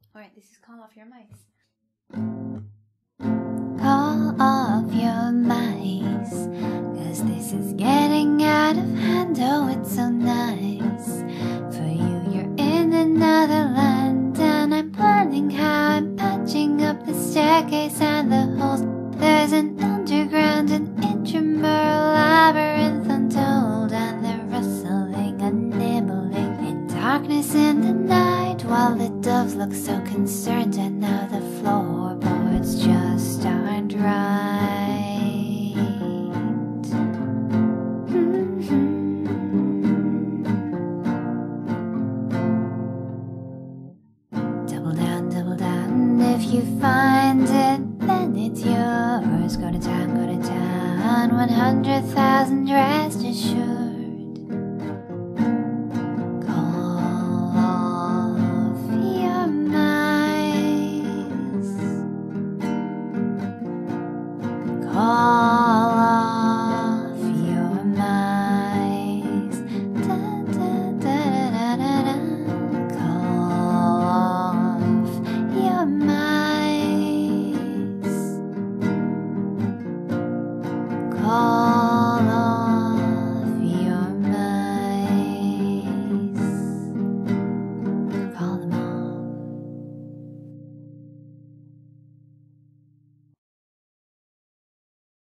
Alright, this is Call Off Your Mice. Call off your mice, 'cause this is getting out of hand. Oh, it's so nice for you, you're in another land, and I'm planning how I'm patching up the staircase and the holes. There's an underground and intramural labyrinth untold, and they're rustling and nibbling in darkness in the night, while the doves look so concerned, and now the floorboards just aren't right. Double down, if you find it, then it's yours. Go to town, 100,000 rest assured.